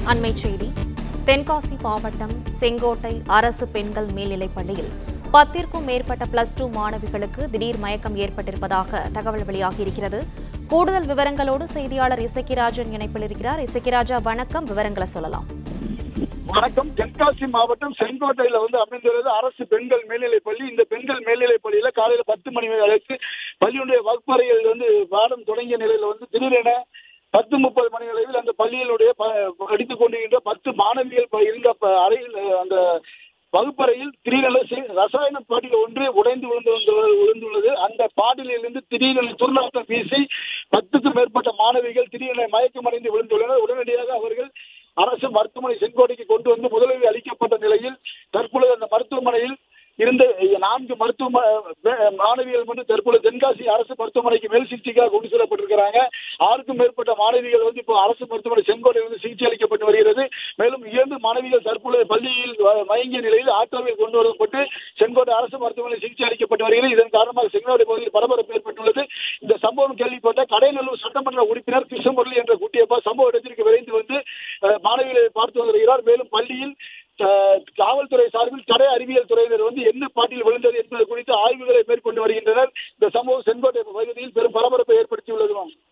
அண்மைச் செய்தி. தென்காசி மாவட்டம் செங்கோட்டை அரசு பெண்கள் மேல்நிலைப் பள்ளியில் 10க்கும் மேற்பட்ட +2 மாணவிகளுக்கு திடீர் மயக்கம் ஏற்பட்டிருப்பதாக தகவல் வெளியாகியிருக்கிறது. கூடுதல் விவரங்களோடு செய்தியாளர் இசக்கிராஜன் இணைப்பில் இருக்கிறார். இசக்கிராஜா, வணக்கம். விவரங்களை சொல்லலாம். வணக்கம். தென்காசி மாவட்டம் செங்கோட்டையில அமைந்துள்ளது அரசு பெண்கள் மேல்நிலைப் பள்ளி. இந்த பெண்கள் மேல்நிலைப் பள்ளியில காலையில 10 மணி அளவுக்கு பள்ளியுடைய வகுப்பறையில் பாடம் தொடங்கிய நிலையில திடீரென 10:30 மணி அளவில் அந்த பள்ளியினுடைய படித்துக் கொண்டிருக்கின்ற 10 மாணவிகள் இருந்த அறையில் அந்த வகுப்பறையில் திடீரென ரசாயன பாட்டில் ஒன்று உடைந்து விழுந்துள்ளது. அந்த பாட்டிலிருந்து திடீரென துர்நாற்றம் வீசி 10க்கும் மேற்பட்ட மாணவிகள் திடீரென மயக்கமடைந்து விழுந்துள்ளனர். உடனடியாக அவர்கள் அரசு மருத்துவமனை செங்கோட்டைக்கு கொண்டு வந்து முதலுதவி அளிக்கப்பட்ட நிலையில் தற்பொழுது அந்த மருத்துவமனையில் இருந்த 4 மாணவிகள் தற்பொழுது தென்காசி அரசு மருத்துவமனைக்கு மேல் சிகிச்சைக்காக கொண்டு செல்லப்பட்டிருக்கிறாங்க. 6க்கும் மேற்பட்ட மாணவிகள் இப்போ அரசு மருத்துவமனை செங்கோட்டையில் சிகிச்சை அளிக்கப்பட்டு வருகிறது. மேலும் 2 மாணவிகள் தற்பொழுது பள்ளியில் மயங்கிய நிலையில் ஆட்டோவில் கொண்டு வரப்பட்டு செங்கோட்டை அரசு மருத்துவமனை சிகிச்சை அளிக்கப்பட்டு வருகிறது. இதன் காரணமாக செங்கோட்டை பகுதியில் பரபரப்பு ஏற்பட்டுள்ளது. இந்த சம்பவம் கேள்விப்பட்ட கடைநல்லூர் சட்டமன்ற உறுப்பினர் கிருஷ்ணமுரளி என்ற குட்டியப்பா சம்பவ இடத்திற்கு விரைந்து மாணவிகளை பார்த்து வருகிறார். மேலும் பள்ளியில் காவல்துறை சார்பில் தடய அறிவியல் துறையினர் என்ன பாட்டில் விழுந்தது என்பது குறித்து ஆய்வுகளை மேற்கொண்டு வருகின்றனர். இந்த சம்பவம் செங்கோட்டை பகுதியில் பெரும் பரபரப்பை ஏற்படுத்தியுள்ளது.